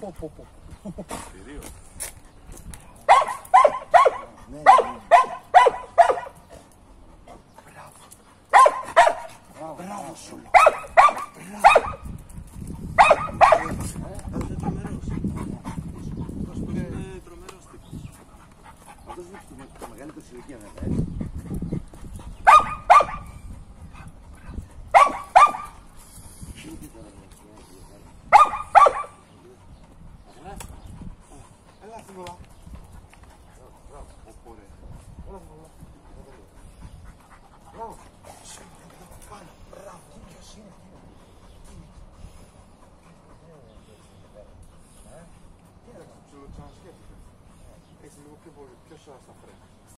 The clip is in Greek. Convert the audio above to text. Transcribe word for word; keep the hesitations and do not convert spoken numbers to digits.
πω, πω, πω. Κυρίως. Ναι, ναι. Μπράβο. Μπράβο σου. Είναι τρομερός. Αυτός είναι τρομερός τύπος. Αυτός είναι το μεγαλύτερο σε ηλικία βέβαια, έτσι. Έλα, Θημούλα. Μπράβο, πω ρε. Έλα, Θημούλα. Μπράβο. Πάνω, μπράβο, ποιος είναι. Κοίταξε, ψιλοτσανασκέφτηκα. Έχει λίγο πιο πολύ, πιο σωστά στα φρένα.